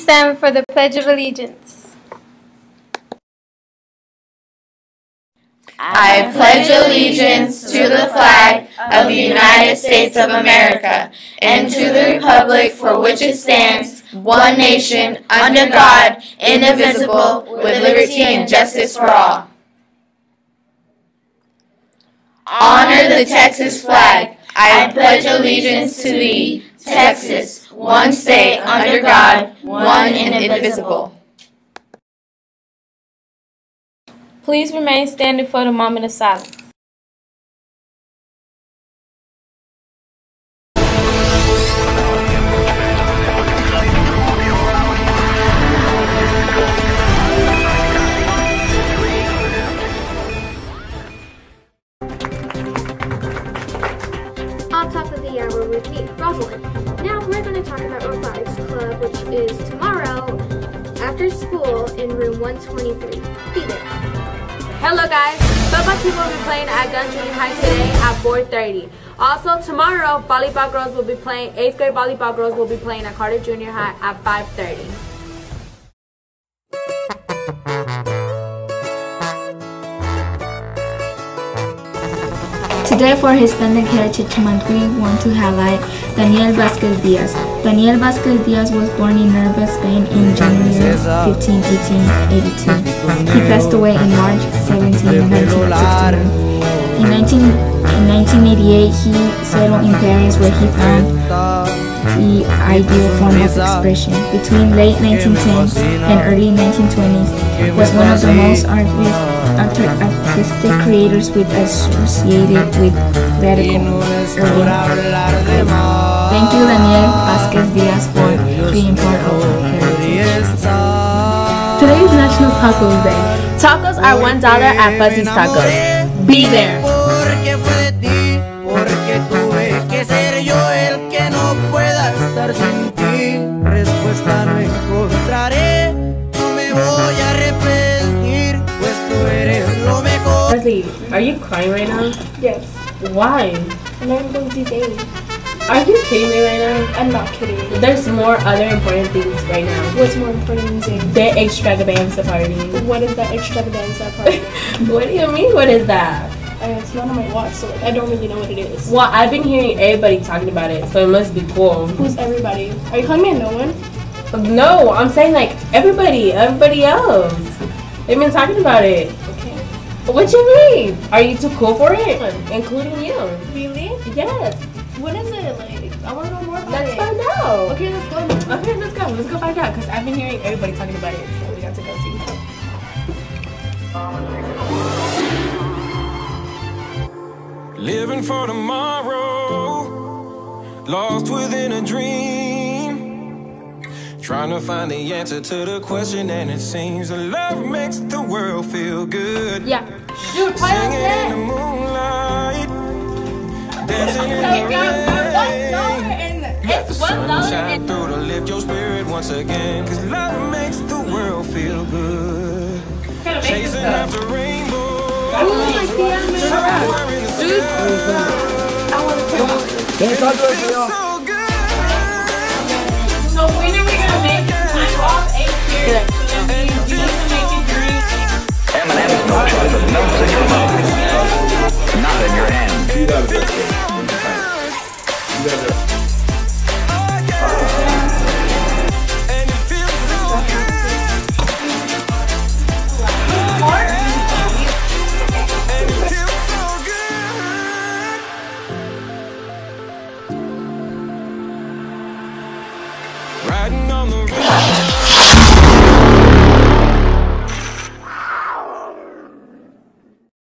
stand for the Pledge of Allegiance. I pledge allegiance to the flag of the United States of America and to the republic for which it stands, one nation, under God, indivisible, with liberty and justice for all. Honor the Texas flag. I pledge allegiance to thee, Texas, one state under God, one and indivisible. Please remain standing for the moment of silence. On top of the hour with me, Rosalind. Now we're going to talk about Robotics Club, which is tomorrow after school in room 123. Be there. Hello guys, football team will be playing at Gun Junior High today at 4:30. Also tomorrow, volleyball girls will be playing, 8th grade volleyball girls will be playing at Carter Junior High at 5:30. Today for Hispanic Heritage Month, we want to highlight Daniel Vasquez Diaz. Daniel Vasquez Diaz was born in Nerva, Spain in January 15, 1882. He passed away in March 17, 1961. In 1988, he settled in Paris where he found the ideal form of expression. Between late 1910s and early 1920s, was one of the most artistic creators associated with radical urban art. Thank you, Daniel Vasquez Diaz, for being part of heritage. Today is National Tacos Day. Tacos are $1 at Fuzzy's Tacos. Be there. Leslie, are you crying right now? Yes. Why? I'm not going to see Are you kidding me right now? I'm not kidding. There's more other important things right now. What's more important than Zane? The extravaganza party. What is that extravaganza party? What do you mean, what is that? It's not on my watch, so I don't really know what it is. Well, I've been hearing everybody talking about it, so it must be cool. Who's everybody? Are you calling me a no one? No, I'm saying like everybody else. They've been talking about it. Okay. What you mean? Are you too cool for it? Including you. Really? Yes. What is it like? I want to know more about Let's it. find out. Okay, let's go. Okay, let's go. Let's go find out because I've been hearing everybody talking about it, so we got to go see. Living for tomorrow, lost within a dream, trying to find the answer to the question, and it seems that love makes the world feel good. Yeah. Dude, Singing in the moonlight, dancing in the rain. Let the sun shine through to lift your spirit once again, 'cause love makes the world feel good. Chasing after rainbows. Dude. I want to try. So good. So when are we gonna make time off 8 years? So that means you need to make a drink. M&M's no choice of no single mode. Not in your hand. And it feels so good. And it feels so good. Riding on the river.